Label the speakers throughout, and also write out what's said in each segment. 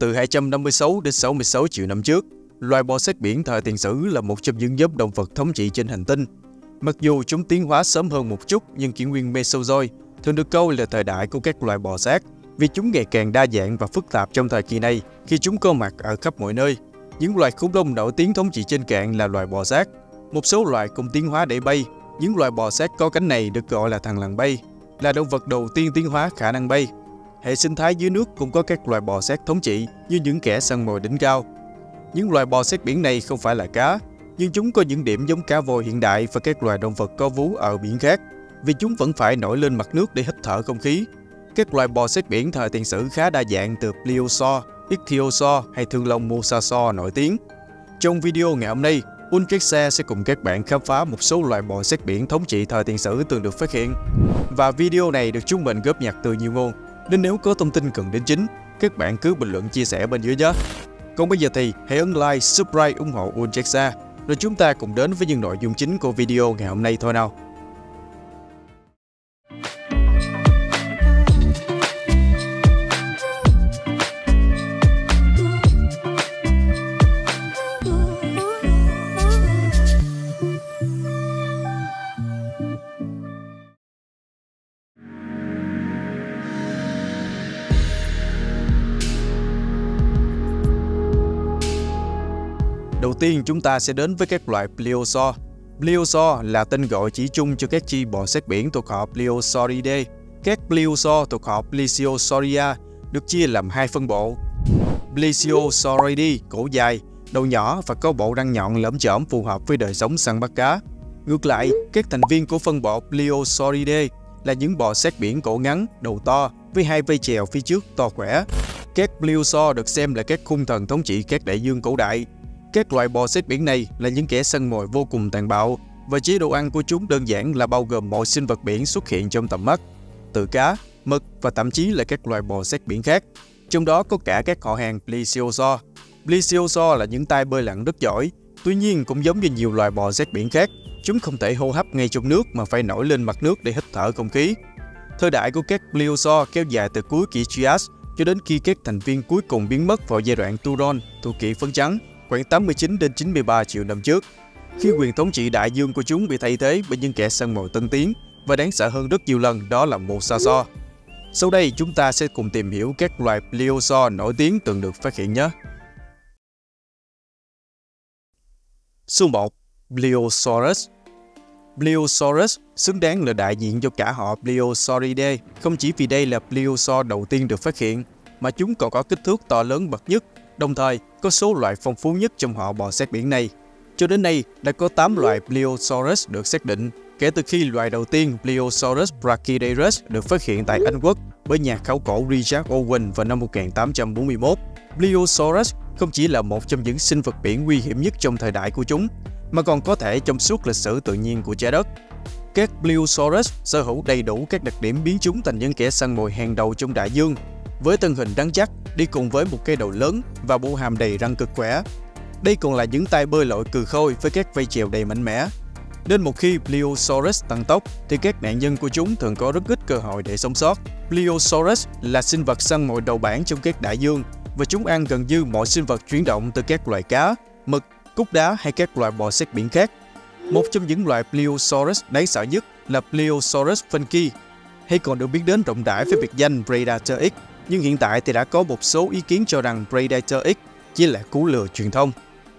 Speaker 1: từ 256 đến 66 triệu năm trước, loài bò sát biển thời tiền sử là một trong những nhóm động vật thống trị trên hành tinh. Mặc dù chúng tiến hóa sớm hơn một chút, nhưng kỷ nguyên Mesozoic thường được coi là thời đại của các loài bò sát vì chúng ngày càng đa dạng và phức tạp trong thời kỳ này khi chúng có mặt ở khắp mọi nơi. Những loài khủng long nổi tiếng thống trị trên cạn là loài bò sát. Một số loài cũng tiến hóa để bay. Những loài bò sát có cánh này được gọi là thằn lằn bay, là động vật đầu tiên tiến hóa khả năng bay. Hệ sinh thái dưới nước cũng có các loài bò sát thống trị như những kẻ săn mồi đỉnh cao. Những loài bò sát biển này không phải là cá, nhưng chúng có những điểm giống cá voi hiện đại và các loài động vật có vú ở biển khác, vì chúng vẫn phải nổi lên mặt nước để hít thở không khí. Các loài bò sát biển thời tiền sử khá đa dạng, từ Pliosaur, Ichthyosaur hay thương long Mosasaur nổi tiếng. Trong video ngày hôm nay, Ultrexa sẽ cùng các bạn khám phá một số loài bò sát biển thống trị thời tiền sử từng được phát hiện. Và video này được chúng mình góp nhặt từ nhiều nguồn, nên nếu có thông tin cần đến chính, các bạn cứ bình luận chia sẻ bên dưới nhé. Còn bây giờ thì hãy ấn like, subscribe ủng hộ Ultrexa, rồi chúng ta cùng đến với những nội dung chính của video ngày hôm nay thôi nào. Đầu tiên chúng ta sẽ đến với các loại Pliosaur. Pliosaur là tên gọi chỉ chung cho các chi bò sát biển thuộc họ Pliosauridae. Các Pliosaur thuộc họ Plesiosauria được chia làm hai phân bộ. Plesiosauridae cổ dài, đầu nhỏ và có bộ răng nhọn lởm chởm phù hợp với đời sống săn bắt cá. Ngược lại, các thành viên của phân bộ Plesiosauridae là những bò sát biển cổ ngắn, đầu to với hai vây chèo phía trước to khỏe. Các Pliosaur được xem là các hung thần thống trị các đại dương cổ đại. Các loài bò sát biển này là những kẻ săn mồi vô cùng tàn bạo và chế độ ăn của chúng đơn giản là bao gồm mọi sinh vật biển xuất hiện trong tầm mắt, từ cá, mực và thậm chí là các loài bò sát biển khác. Trong đó có cả các họ hàng Plesiosaur. Plesiosaur là những tay bơi lặn rất giỏi, tuy nhiên cũng giống như nhiều loài bò sát biển khác, chúng không thể hô hấp ngay trong nước mà phải nổi lên mặt nước để hít thở không khí. Thời đại của các Plesiosaur kéo dài từ cuối kỷ Trias cho đến khi các thành viên cuối cùng biến mất vào giai đoạn Turon thuộc kỷ phấn trắng, khoảng 89 đến 93 triệu năm trước, khi quyền thống trị đại dương của chúng bị thay thế bởi những kẻ săn mồi tân tiến và đáng sợ hơn rất nhiều lần, đó là Mosasaur. Sau đây chúng ta sẽ cùng tìm hiểu các loài Pliosaur nổi tiếng từng được phát hiện nhé. Số 1. Pliosaurus. Pliosaurus xứng đáng là đại diện cho cả họ Plesiosauridae, không chỉ vì đây là Pliosaur đầu tiên được phát hiện, mà chúng còn có kích thước to lớn bậc nhất, đồng thời có số loại phong phú nhất trong họ bò sát biển này. Cho đến nay, đã có 8 loài Pliosaurus được xác định, kể từ khi loài đầu tiên Pliosaurus brachyderus được phát hiện tại Anh Quốc bởi nhà khảo cổ Richard Owen vào năm 1841. Pliosaurus không chỉ là một trong những sinh vật biển nguy hiểm nhất trong thời đại của chúng, mà còn có thể trong suốt lịch sử tự nhiên của trái đất. Các Pliosaurus sở hữu đầy đủ các đặc điểm biến chúng thành những kẻ săn mồi hàng đầu trong đại dương, với thân hình rắn chắc đi cùng với một cái đầu lớn và bộ hàm đầy răng cực khỏe. Đây còn là những tay bơi lội cừ khôi với các vây chèo đầy mạnh mẽ. Nên một khi Pliosaurus tăng tốc thì các nạn nhân của chúng thường có rất ít cơ hội để sống sót. Pliosaurus là sinh vật săn mồi đầu bảng trong các đại dương và chúng ăn gần như mọi sinh vật chuyển động, từ các loài cá, mực, cút đá hay các loài bò sát biển khác. Một trong những loài Pliosaurus đáng sợ nhất là Pliosaurus funky, hay còn được biết đến rộng rãi với biệt danh Predator X, nhưng hiện tại thì đã có một số ý kiến cho rằng Predator X chỉ là cú lừa truyền thông.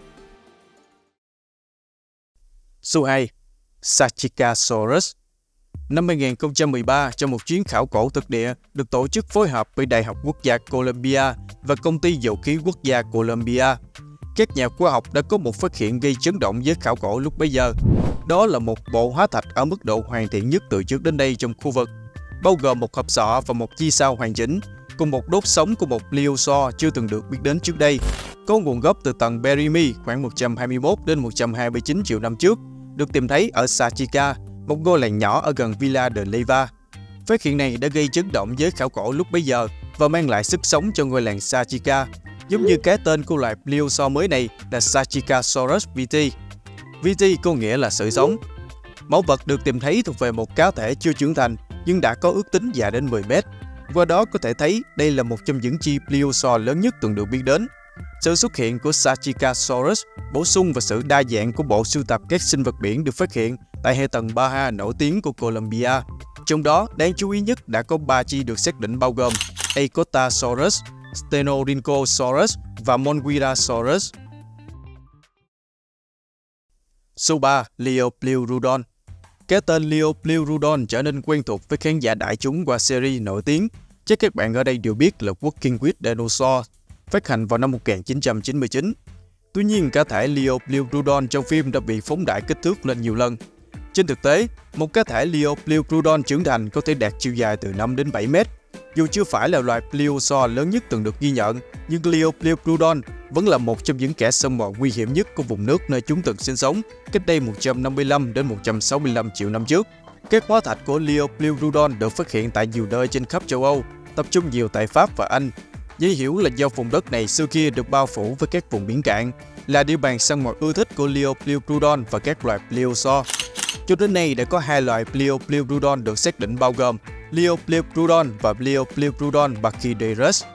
Speaker 1: Số 2. Sarchicasaurus. Năm 2013, trong một chuyến khảo cổ thực địa được tổ chức phối hợp với Đại học Quốc gia Columbia và Công ty Dầu khí Quốc gia Columbia, các nhà khoa học đã có một phát hiện gây chấn động với khảo cổ lúc bấy giờ. Đó là một bộ hóa thạch ở mức độ hoàn thiện nhất từ trước đến đây trong khu vực, bao gồm một hộp sọ và một chi sao hoàn chỉnh, cùng một đốt sống của một Pliosaur chưa từng được biết đến trước đây, có nguồn gốc từ tầng Berimi khoảng 121 đến 129 triệu năm trước, được tìm thấy ở Sarchica, một ngôi làng nhỏ ở gần Villa de Leyva. Phát hiện này đã gây chấn động với khảo cổ lúc bấy giờ và mang lại sức sống cho ngôi làng Sarchica, giống như cái tên của loài Pliosaur mới này là Sarchicasaurus vitae. Vitae có nghĩa là sự sống. Mẫu vật được tìm thấy thuộc về một cá thể chưa trưởng thành nhưng đã có ước tính dài đến 10 mét. Qua đó có thể thấy đây là một trong những chi pliosaur lớn nhất từng được biết đến. Sự xuất hiện của Sagittasaurus bổ sung vào sự đa dạng của bộ sưu tập các sinh vật biển được phát hiện tại hệ tầng Baja nổi tiếng của Colombia. Trong đó, đáng chú ý nhất đã có 3 chi được xác định bao gồm Acotasaurus, Stenorhynchosaurus và Monguirasaurus. Số 3. Leopleurodon. Cái tên Leopleurodon trở nên quen thuộc với khán giả đại chúng qua series nổi tiếng. Chắc các bạn ở đây đều biết là Walking with Dinosaurs, phát hành vào năm 1999. Tuy nhiên, cá thể Leopleurodon trong phim đã bị phóng đại kích thước lên nhiều lần. Trên thực tế, một cá thể Leopleurodon trưởng thành có thể đạt chiều dài từ 5 đến 7 mét. Dù chưa phải là loài pliosaur lớn nhất từng được ghi nhận, nhưng Leopleurodon vẫn là một trong những kẻ xâm mọt nguy hiểm nhất của vùng nước nơi chúng từng sinh sống cách đây 155 đến 165 triệu năm trước. Các hóa thạch của Leopleurodon được phát hiện tại nhiều nơi trên khắp châu Âu, tập trung nhiều tại Pháp và Anh. Dễ hiểu là do vùng đất này xưa kia được bao phủ với các vùng biển cạn, là địa bàn săn mồi ưa thích của Leopleurodon và các loài pliosaur. Cho đến nay đã có 2 loài Leopleurodon được xác định bao gồm Leopleurodon và Leopleurodon brachyderus.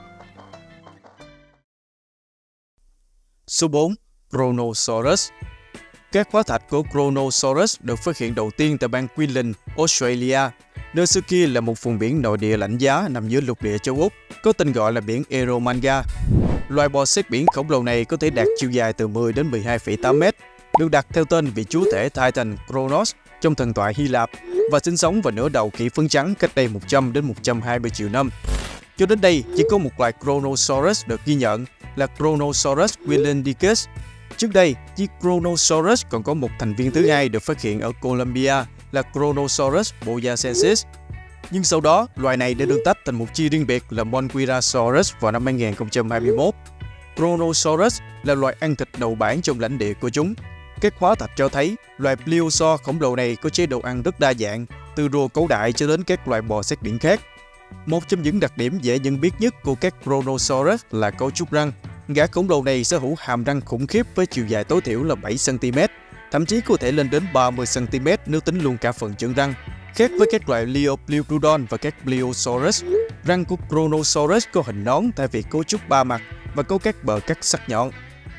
Speaker 1: Số 4. Kronosaurus. Các hóa thạch của Kronosaurus được phát hiện đầu tiên tại bang Queensland, Australia, nơi xưa kia là một vùng biển nội địa lạnh giá nằm giữa lục địa châu Úc, có tên gọi là biển Eromanga. Loài bò sát biển khổng lồ này có thể đạt chiều dài từ 10 đến 12,8 mét, được đặt theo tên vị chúa tể Titan Kronos trong thần thoại Hy Lạp và sinh sống vào nửa đầu kỷ phấn trắng cách đây 100 đến 120 triệu năm. Cho đến đây, chỉ có một loài Kronosaurus được ghi nhận là Kronosaurus queenslandicus. Trước đây, chiếc Kronosaurus còn có một thành viên thứ hai được phát hiện ở Colombia là Kronosaurus boyacensis. Nhưng sau đó, loài này đã được tách thành một chi riêng biệt là Monguirasaurus vào năm 2021. Kronosaurus là loài ăn thịt đầu bản trong lãnh địa của chúng. Các hóa thạch cho thấy loài pliosaur khổng lồ này có chế độ ăn rất đa dạng, từ rùa cẩu đại cho đến các loài bò sát biển khác. Một trong những đặc điểm dễ nhận biết nhất của các Kronosaurus là cấu trúc răng. Gã khổng lồ này sở hữu hàm răng khủng khiếp với chiều dài tối thiểu là 7 cm, thậm chí có thể lên đến 30 cm nếu tính luôn cả phần chân răng. Khác với các loài Leopleurodon và các Pliosaurus, răng của Kronosaurus có hình nón thay vì cấu trúc ba mặt và có các bờ cắt sắc nhọn.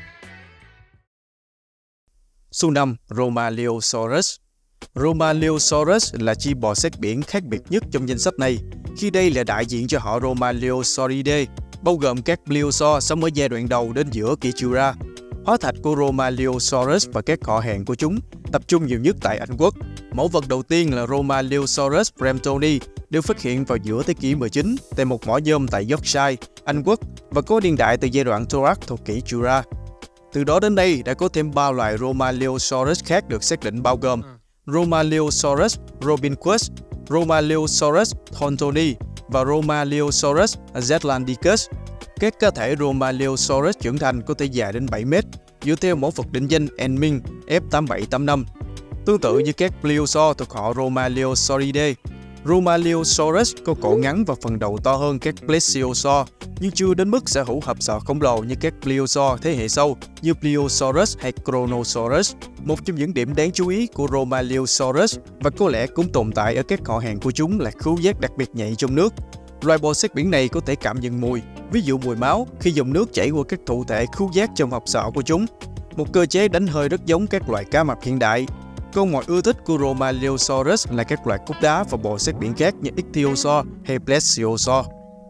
Speaker 1: Số 5. Romaleosaurus. Romaleosaurus là chi bò sát biển khác biệt nhất trong danh sách này, khi đây là đại diện cho họ Romaleosauridae, bao gồm các pliosaur sống ở giai đoạn đầu đến giữa kỷ Jura. Hóa thạch của Romaleosaurus và các họ hàng của chúng tập trung nhiều nhất tại Anh Quốc. Mẫu vật đầu tiên là Romaleosaurus bramptoni được phát hiện vào giữa thế kỷ 19 tại một mỏ nhôm tại Yorkshire, Anh Quốc và có niên đại từ giai đoạn Thorax thuộc kỷ Jura. Từ đó đến nay đã có thêm 3 loài Romaleosaurus khác được xác định bao gồm Romaleosaurus robinquus, Romaleosaurus thorntoni và Romaleosaurus zetlandicus. Các cá thể Romaleosaurus trưởng thành có thể dài đến 7 mét, dựa theo mẫu vật định danh Enming F8785. Tương tự như các pliosaur thuộc họ Romaleosauridae, Romaleosaurus có cổ ngắn và phần đầu to hơn các plesiosaur, nhưng chưa đến mức sở hữu hộp sọ khổng lồ như các pliosaur thế hệ sau như Pliosaurus hay Kronosaurus. Một trong những điểm đáng chú ý của Romaleosaurus và có lẽ cũng tồn tại ở các họ hàng của chúng là khứu giác đặc biệt nhạy trong nước. Loài bò sát biển này có thể cảm nhận mùi, ví dụ mùi máu, khi dòng nước chảy qua các thụ thể khứu giác trong hộp sọ của chúng. Một cơ chế đánh hơi rất giống các loài cá mập hiện đại. Con mồi ưa thích của Romaleosaurus là các loài cúc đá và bò sát biển khác như Ichthyosaur hay Plesiosaur.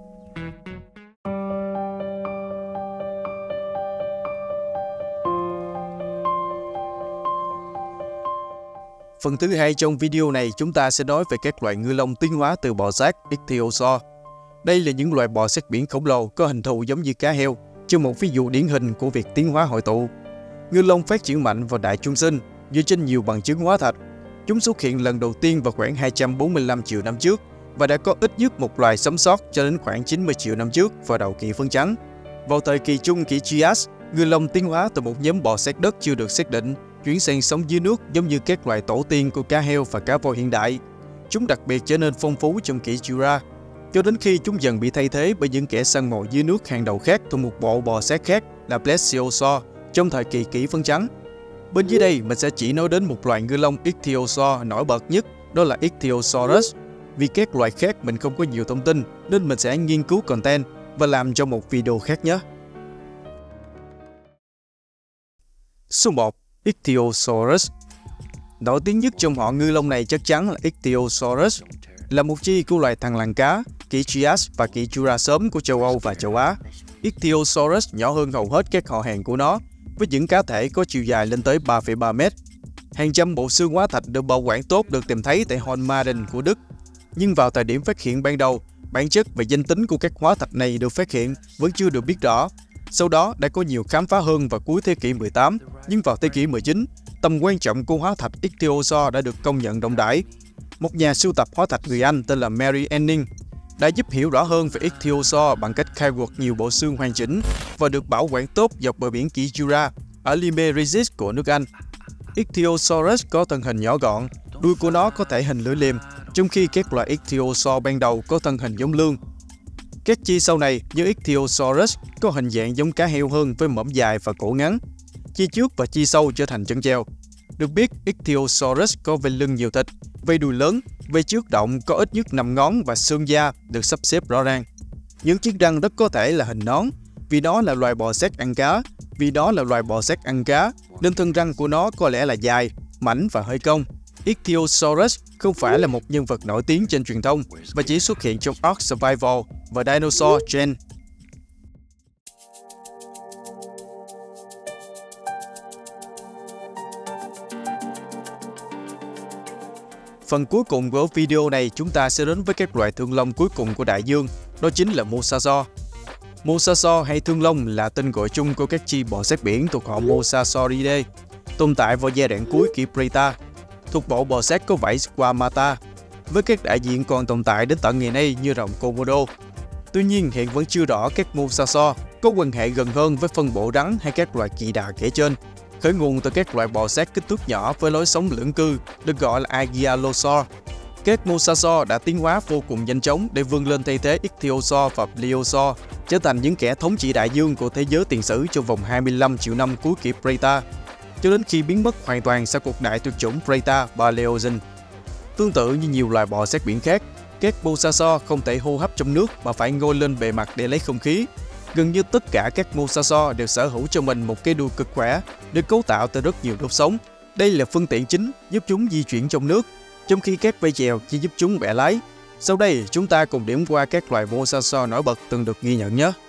Speaker 1: Phần thứ hai trong video này chúng ta sẽ nói về các loài ngư long tiến hóa từ bò sát Ichthyosaur. Đây là những loài bò sát biển khổng lồ có hình thù giống như cá heo, cho một ví dụ điển hình của việc tiến hóa hội tụ. Ngư long phát triển mạnh vào Đại Trung Sinh dựa trên nhiều bằng chứng hóa thạch. Chúng xuất hiện lần đầu tiên vào khoảng 245 triệu năm trước và đã có ít nhất một loài sống sót cho đến khoảng 90 triệu năm trước vào đầu kỷ phấn trắng. Vào thời kỳ trung kỷ Trias, ngư long tiến hóa từ một nhóm bò sát đất chưa được xác định, chuyển sang sống dưới nước giống như các loài tổ tiên của cá heo và cá voi hiện đại. Chúng đặc biệt trở nên phong phú trong kỷ Jura, cho đến khi chúng dần bị thay thế bởi những kẻ săn mồi dưới nước hàng đầu khác thuộc một bộ bò sát khác là Plesiosaur trong thời kỳ kỷ phấn trắng. Bên dưới đây mình sẽ chỉ nói đến một loài ngư long Ichthyosaur nổi bật nhất, đó là Ichthyosaurus. Vì các loài khác mình không có nhiều thông tin nên mình sẽ nghiên cứu content và làm cho một video khác nhé. Số 1. Ichthyosaurus. Nổi tiếng nhất trong họ ngư lông này chắc chắn là Ichthyosaurus, là một chi của loài thằn lằn cá, kỷ Trias và kỷ Jura sớm của châu Âu và châu Á. Ichthyosaurus nhỏ hơn hầu hết các họ hàng của nó, với những cá thể có chiều dài lên tới 3,3 mét. Hàng trăm bộ xương hóa thạch được bảo quản tốt được tìm thấy tại Hohenmaden của Đức. Nhưng vào thời điểm phát hiện ban đầu, bản chất và danh tính của các hóa thạch này được phát hiện vẫn chưa được biết rõ. Sau đó đã có nhiều khám phá hơn vào cuối thế kỷ 18, nhưng vào thế kỷ 19, tầm quan trọng của hóa thạch Ichthyosaur đã được công nhận rộng rãi. Một nhà sưu tập hóa thạch người Anh tên là Mary Anning đã giúp hiểu rõ hơn về Ichthyosaur bằng cách khai quật nhiều bộ xương hoàn chỉnh và được bảo quản tốt dọc bờ biển kỷ Jura ở Lyme Regis của nước Anh. Ichthyosaurus có thân hình nhỏ gọn, đuôi của nó có thể hình lưỡi liềm, trong khi các loại Ichthyosaur ban đầu có thân hình giống lươn. Các chi sau này như Ichthyosaurus có hình dạng giống cá heo hơn với mõm dài và cổ ngắn. Chi trước và chi sau trở thành chân treo. Được biết, Ichthyosaurus có vây lưng nhiều thịt, vây đuôi lớn, vây trước động có ít nhất 5 ngón và xương da được sắp xếp rõ ràng. Những chiếc răng rất có thể là hình nón, vì nó là loài bò sát ăn cá, nên thân răng của nó có lẽ là dài, mảnh và hơi cong. Ichthyosaurus không phải là một nhân vật nổi tiếng trên truyền thông và chỉ xuất hiện trong Ark Survival và Dinosaur Gen. Phần cuối cùng của video này chúng ta sẽ đến với các loài thương long cuối cùng của đại dương, đó chính là Mosasaur. Mosasaur hay thương long là tên gọi chung của các chi bò sát biển thuộc họ Mosasauridae, tồn tại vào giai đoạn cuối kỷ Preta, thuộc bộ bò sát có vảy Squamata, với các đại diện còn tồn tại đến tận ngày nay như rồng Komodo. Tuy nhiên, hiện vẫn chưa rõ các Mosasaur có quan hệ gần hơn với phân bộ rắn hay các loài kỳ đà kể trên, khởi nguồn từ các loài bò sát kích thước nhỏ với lối sống lưỡng cư được gọi là Aegyalosaur. Các Mosasaur đã tiến hóa vô cùng nhanh chóng để vươn lên thay thế Ichthyosaur và Pliosaur, trở thành những kẻ thống trị đại dương của thế giới tiền sử trong vòng 25 triệu năm cuối kỷ Preta, cho đến khi biến mất hoàn toàn sau cuộc đại tuyệt chủng Preta-Paleogene. Tương tự như nhiều loài bò sát biển khác, các Mosasaur không thể hô hấp trong nước mà phải ngoi lên bề mặt để lấy không khí. Gần như tất cả các Mosasaur đều sở hữu cho mình một cái đuôi cực khỏe, được cấu tạo từ rất nhiều đốt sống. Đây là phương tiện chính giúp chúng di chuyển trong nước, trong khi các vây chèo chỉ giúp chúng bẻ lái. Sau đây, chúng ta cùng điểm qua các loài Mosasaur nổi bật từng được ghi nhận nhé.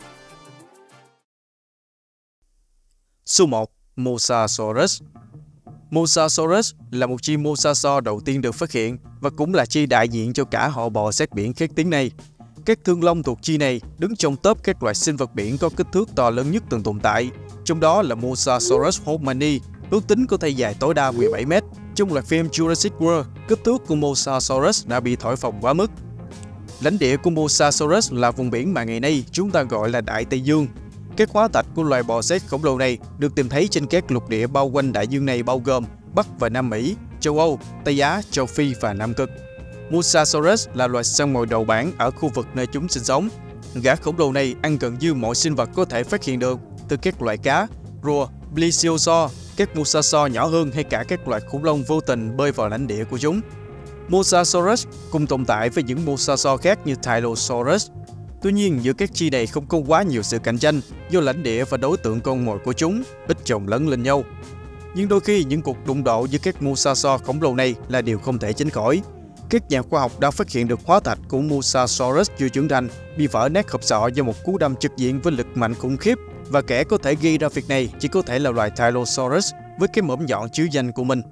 Speaker 1: Số 1. Mosasaurus. Mosasaurus là một chi Mosasaur đầu tiên được phát hiện và cũng là chi đại diện cho cả họ bò sát biển khét tiếng này. Các thương long thuộc chi này đứng trong top các loài sinh vật biển có kích thước to lớn nhất từng tồn tại, trong đó là Mosasaurus hoffmanni, ước tính có thể dài tối đa 17 mét. Trong loạt phim Jurassic World, kích thước của Mosasaurus đã bị thổi phồng quá mức. Lãnh địa của Mosasaurus là vùng biển mà ngày nay chúng ta gọi là Đại Tây Dương. Các hóa thạch của loài bò sát khổng lồ này được tìm thấy trên các lục địa bao quanh đại dương này bao gồm Bắc và Nam Mỹ, châu Âu, Tây Á, châu Phi và Nam Cực. Mosasaurus là loài săn mồi đầu bảng ở khu vực nơi chúng sinh sống. Gã khổng lồ này ăn gần như mọi sinh vật có thể phát hiện được, từ các loài cá, rùa, plesiosaur, các mosasaur nhỏ hơn hay cả các loài khủng long vô tình bơi vào lãnh địa của chúng. Mosasaurus cùng tồn tại với những mosasaur khác như Tylosaurus. Tuy nhiên, giữa các chi này không có quá nhiều sự cạnh tranh do lãnh địa và đối tượng con mồi của chúng ít chồng lấn lên nhau. Nhưng đôi khi những cuộc đụng độ giữa các mosasaur khổng lồ này là điều không thể tránh khỏi. Các nhà khoa học đã phát hiện được hóa thạch của Mosasaurus chưa trưởng thành bị vỡ nát hộp sọ do một cú đâm trực diện với lực mạnh khủng khiếp, và kẻ có thể gây ra việc này chỉ có thể là loài Tylosaurus với cái mõm nhọn chứa danh của mình.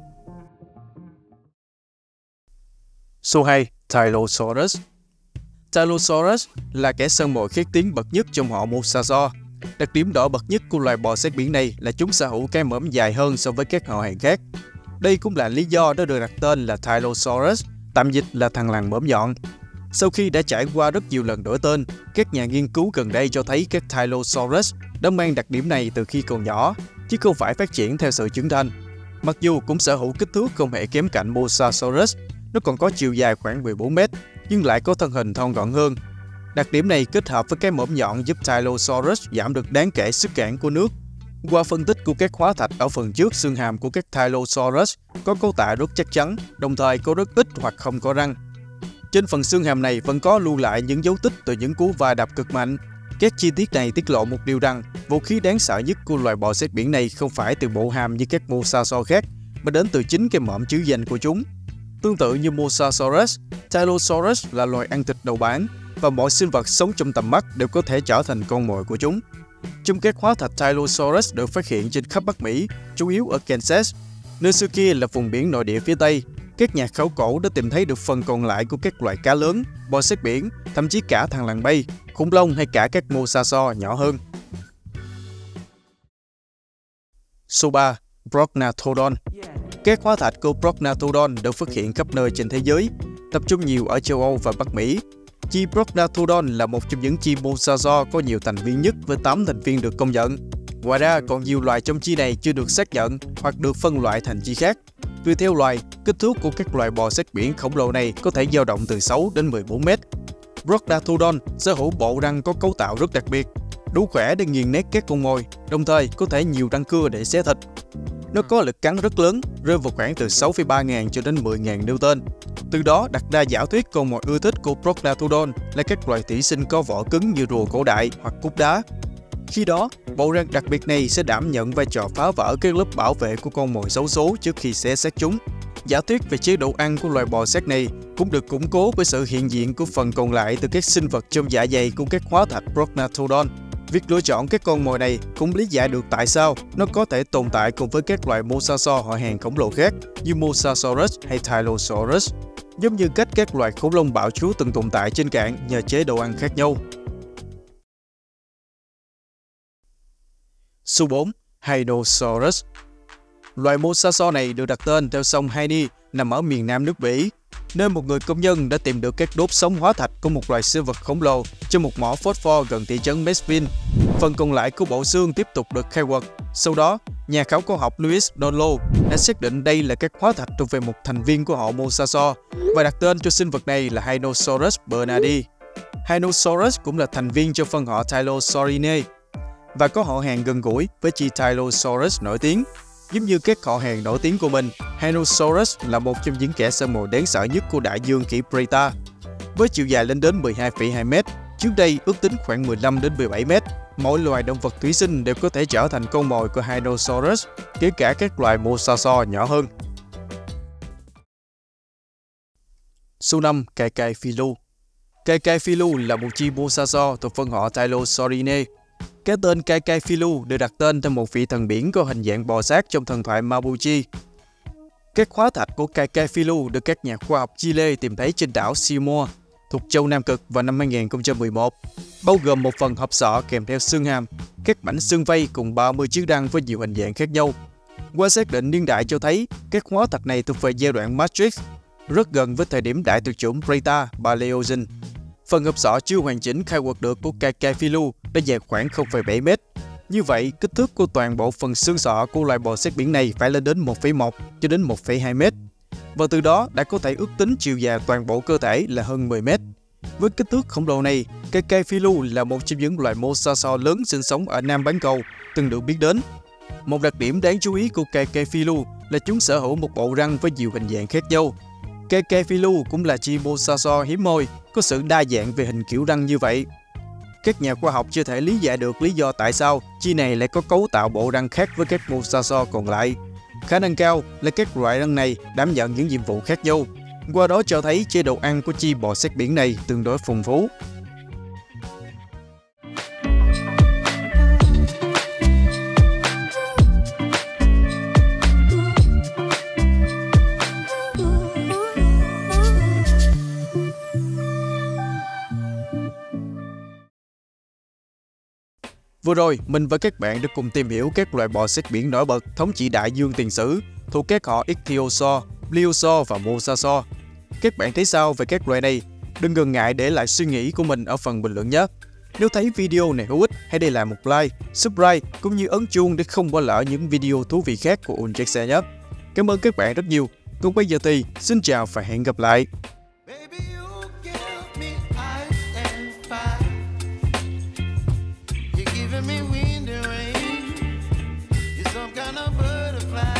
Speaker 1: Số 2. Tylosaurus. Tylosaurus là kẻ săn mồi khét tiếng bậc nhất trong họ Mosasaur. Đặc điểm nổi bật nhất của loài bò sát biển này là chúng sở hữu cái mõm dài hơn so với các họ hàng khác. Đây cũng là lý do nó được đặt tên là Tylosaurus, tạm dịch là thằn lằn mõm nhọn. Sau khi đã trải qua rất nhiều lần đổi tên, các nhà nghiên cứu gần đây cho thấy các Tylosaurus đã mang đặc điểm này từ khi còn nhỏ, chứ không phải phát triển theo sự trưởng thành. Mặc dù cũng sở hữu kích thước không hề kém cạnh Mosasaurus, nó còn có chiều dài khoảng 14 mét, nhưng lại có thân hình thon gọn hơn. Đặc điểm này kết hợp với cái mõm nhọn giúp Tylosaurus giảm được đáng kể sức cản của nước. Qua phân tích của các hóa thạch ở phần trước xương hàm của các Tylosaurus có cấu tạo rất chắc chắn, đồng thời có rất ít hoặc không có răng. Trên phần xương hàm này vẫn có lưu lại những dấu tích từ những cú va đập cực mạnh. Các chi tiết này tiết lộ một điều rằng vũ khí đáng sợ nhất của loài bò sát biển này không phải từ bộ hàm như các mosasaur khác, mà đến từ chính cái mõm chữ danh của chúng. Tương tự như Mosasaurus, Tylosaurus là loài ăn thịt đầu bảng, và mọi sinh vật sống trong tầm mắt đều có thể trở thành con mồi của chúng. Trong các hóa thạch Tylosaurus được phát hiện trên khắp Bắc Mỹ, chủ yếu ở Kansas, nơi xưa kia là vùng biển nội địa phía Tây, các nhà khảo cổ đã tìm thấy được phần còn lại của các loại cá lớn, bò sát biển, thậm chí cả thằn lằn bay, khủng long hay cả các mosasaur nhỏ hơn. Số 3. Prognathodon. Các hóa thạch của Prognathodon được phát hiện khắp nơi trên thế giới, tập trung nhiều ở châu Âu và Bắc Mỹ. Chi Prognathodon là một trong những chi mosasaur có nhiều thành viên nhất với 8 thành viên được công nhận. Ngoài ra, còn nhiều loài trong chi này chưa được xác nhận hoặc được phân loại thành chi khác. Tùy theo loài, kích thước của các loài bò sát biển khổng lồ này có thể dao động từ 6 đến 14 mét. Prognathodon sở hữu bộ răng có cấu tạo rất đặc biệt, đủ khỏe để nghiền nát các con mồi, đồng thời có thể nhiều răng cưa để xé thịt. Nó có lực cắn rất lớn, rơi vào khoảng từ 6,3 ngàn cho đến 10.000 Newton. Từ đó đặt ra giả thuyết con mồi ưa thích của Prognathodon là các loài thủy sinh có vỏ cứng như rùa cổ đại hoặc cúc đá. Khi đó, bộ răng đặc biệt này sẽ đảm nhận vai trò phá vỡ các lớp bảo vệ của con mồi xấu số trước khi xé xác chúng. Giả thuyết về chế độ ăn của loài bò sát này cũng được củng cố với sự hiện diện của phần còn lại từ các sinh vật trong dạ dày của các hóa thạch Prognathodon. Việc lựa chọn các con mồi này cũng lý giải được tại sao nó có thể tồn tại cùng với các loài mosasaur họ hàng khổng lồ khác như Mosasaurus hay Tylosaurus, giống như cách các loài khủng long bạo chúa từng tồn tại trên cạn nhờ chế độ ăn khác nhau. Số 4. Hinosaurus. Loài mosasaur này được đặt tên theo sông Haine nằm ở miền nam nước Mỹ, nơi một người công nhân đã tìm được các đốt sống hóa thạch của một loài sinh vật khổng lồ trong một mỏ phosphor gần thị trấn Maysville. Phần còn lại của bộ xương tiếp tục được khai quật. Sau đó, nhà khảo cổ học Louis Donlow đã xác định đây là các hóa thạch thuộc về một thành viên của họ mosasaur và đặt tên cho sinh vật này là Hinosaurus bernardi. Hinosaurus cũng là thành viên trong phân họ Tylosaurinae và có họ hàng gần gũi với chi Tylosaurus nổi tiếng. Giống như các họ hàng nổi tiếng của mình, Hinosaurus là một trong những kẻ săn mồi đáng sợ nhất của đại dương khỉ Preta. Với chiều dài lên đến 12,2 m, trước đây ước tính khoảng 15 đến 17 m, mỗi loài động vật thủy sinh đều có thể trở thành con mồi của Hinosaurus, kể cả các loài mosasaur nhỏ hơn. Số 5. Caecaphylu. Caecaphylu là một chi mosasaur thuộc phân họ Tylosaurinae. Cái tên Caecaphylu được đặt tên theo một vị thần biển có hình dạng bò sát trong thần thoại Mapuche. Các hóa thạch của Caecaphylu được các nhà khoa học Chile tìm thấy trên đảo Seymour, thuộc châu Nam Cực vào năm 2011, bao gồm một phần hộp sọ kèm theo xương hàm, các mảnh xương vây cùng 30 chiếc răng với nhiều hình dạng khác nhau. Qua xác định niên đại cho thấy, các hóa thạch này thuộc về giai đoạn Maastricht, rất gần với thời điểm đại tuyệt chủng Preta Paleogene. Phần hộp sọ chưa hoàn chỉnh khai quật được của Caecaphylu đã dài khoảng 0,7 m. Như vậy, kích thước của toàn bộ phần xương sọ của loài bò sát biển này phải lên đến 1,1 cho đến 1,2 m. Và từ đó đã có thể ước tính chiều dài toàn bộ cơ thể là hơn 10 m. Với kích thước khổng lồ này, Caecaphylu là một trong những loài mosasaur lớn sinh sống ở Nam bán cầu từng được biết đến. Một đặc điểm đáng chú ý của Caecaphylu là chúng sở hữu một bộ răng với nhiều hình dạng khác nhau. Caecaphylu cũng là chi mosasaur hiếm hoi, có sự đa dạng về hình kiểu răng như vậy. Các nhà khoa học chưa thể lý giải được lý do tại sao chi này lại có cấu tạo bộ răng khác với các mosasaur còn lại. Khả năng cao là các loại răng này đảm nhận những nhiệm vụ khác nhau. Qua đó cho thấy chế độ ăn của chi bò sát biển này tương đối phong phú. Vừa rồi, mình và các bạn đã cùng tìm hiểu các loài bò sát biển nổi bật thống trị đại dương tiền sử thuộc các họ Ichthyosaur, Pliosaur và Mosasaur. Các bạn thấy sao về các loài này? Đừng ngần ngại để lại suy nghĩ của mình ở phần bình luận nhé. Nếu thấy video này hữu ích, hãy để lại một like, subscribe cũng như ấn chuông để không bỏ lỡ những video thú vị khác của Uncheckse nhé. Cảm ơn các bạn rất nhiều. Còn bây giờ thì xin chào và hẹn gặp lại.
Speaker 2: Me wind and rain, you're some kind of butterfly.